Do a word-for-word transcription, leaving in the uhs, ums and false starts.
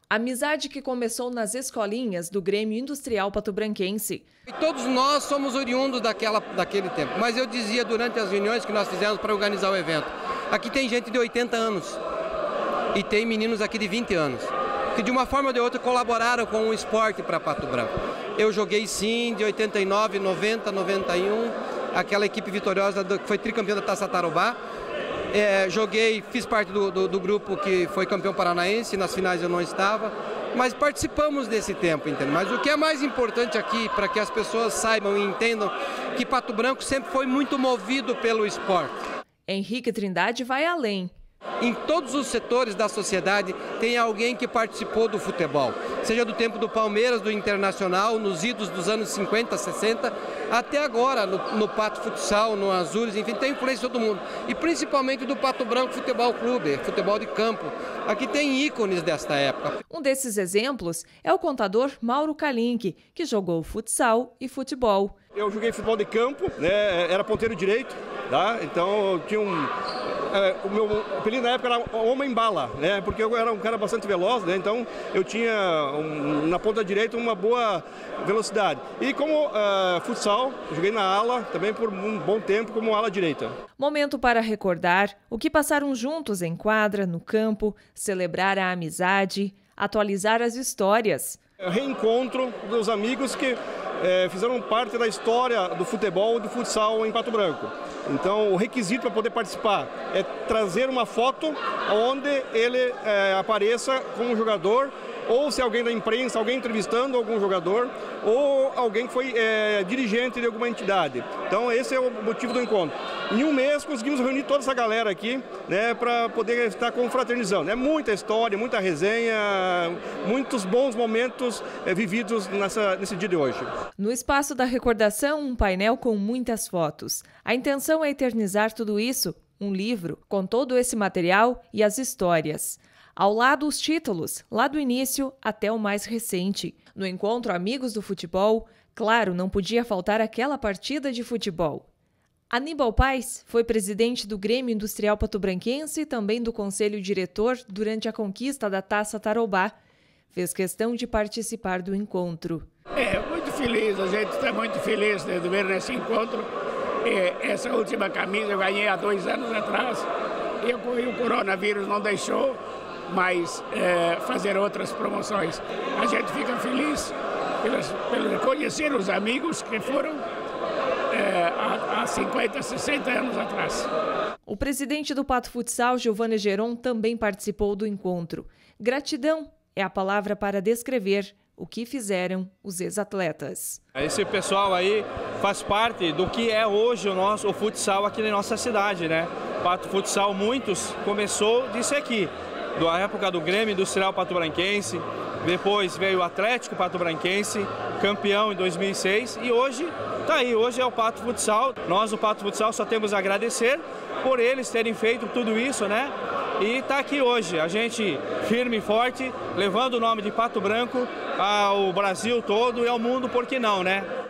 Amizade que começou nas escolinhas do Grêmio Industrial Patobranquense. E todos nós somos oriundos daquela, daquele tempo, mas eu dizia durante as reuniões que nós fizemos para organizar o evento, aqui tem gente de oitenta anos e tem meninos aqui de vinte anos, que de uma forma ou de outra colaboraram com o esporte para Pato Branco. Eu joguei sim, de oitenta e nove, noventa, noventa e um, aquela equipe vitoriosa do, que foi tricampeã da Taça Tarobá. É, joguei, fiz parte do, do, do grupo que foi campeão paranaense, nas finais eu não estava, mas participamos desse tempo, entende? Mas o que é mais importante aqui, para que as pessoas saibam e entendam, que Pato Branco sempre foi muito movido pelo esporte. Henrique Trindade vai além. Em todos os setores da sociedade tem alguém que participou do futebol, seja do tempo do Palmeiras, do Internacional, nos idos dos anos cinquenta, sessenta, até agora no, no Pato Futsal, no Azures, enfim, tem influência de todo mundo. E principalmente do Pato Branco Futebol Clube, futebol de campo. Aqui tem ícones desta época. Um desses exemplos é o contador Mauro Kalink, que jogou futsal e futebol. Eu joguei futebol de campo, né, era ponteiro direito, tá? Então eu tinha um... É, o meu apelido na época era Homem Bala, né? Porque eu era um cara bastante veloz, né? Então eu tinha um, na ponta direita uma boa velocidade. E como uh, futsal, joguei na ala também por um bom tempo como ala direita. Momento para recordar o que passaram juntos em quadra, no campo, celebrar a amizade, atualizar as histórias. Reencontro dos amigos que É, fizeram parte da história do futebol e do futsal em Pato Branco. Então, o requisito para poder participar é trazer uma foto onde ele é, apareça como jogador, ou se alguém da imprensa, alguém entrevistando algum jogador, ou alguém que foi é, dirigente de alguma entidade. Então, esse é o motivo do encontro. Em um mês, conseguimos reunir toda essa galera aqui, né, para poder estar confraternizando. É muita história, muita resenha, muitos bons momentos é, vividos nessa, nesse dia de hoje. No espaço da recordação, um painel com muitas fotos. A intenção é eternizar tudo isso, um livro com todo esse material e as histórias. Ao lado, os títulos, lá do início até o mais recente. No encontro Amigos do Futebol, claro, não podia faltar aquela partida de futebol. Aníbal Paes foi presidente do Grêmio Industrial Patobranquense e também do Conselho Diretor durante a conquista da Taça Tarobá. Fez questão de participar do encontro. É, muito feliz, a gente está muito feliz de ver nesse encontro. É, essa última camisa eu ganhei há dois anos atrás e o coronavírus não deixou mais é, fazer outras promoções. A gente fica feliz pelo conhecer os amigos que foram é, há, há cinquenta, sessenta anos atrás. O presidente do Pato Futsal, Giovanni Geron, também participou do encontro. Gratidão é a palavra para descrever o que fizeram os ex-atletas. Esse pessoal aí faz parte do que é hoje o nosso o futsal aqui na nossa cidade, né? Pato Futsal, muitos começou disso aqui, da época do Grêmio Industrial Patobranquense, depois veio o Atlético Patobranquense, campeão em dois mil e seis, e hoje tá aí, hoje é o Pato Futsal. Nós, o Pato Futsal, só temos a agradecer por eles terem feito tudo isso, né? E tá aqui hoje, a gente firme e forte, levando o nome de Pato Branco ao Brasil todo e ao mundo, por que não, né?